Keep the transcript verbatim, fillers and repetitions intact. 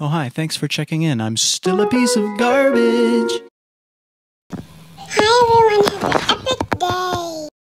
Oh, hi, thanks for checking in. I'm still a piece of garbage.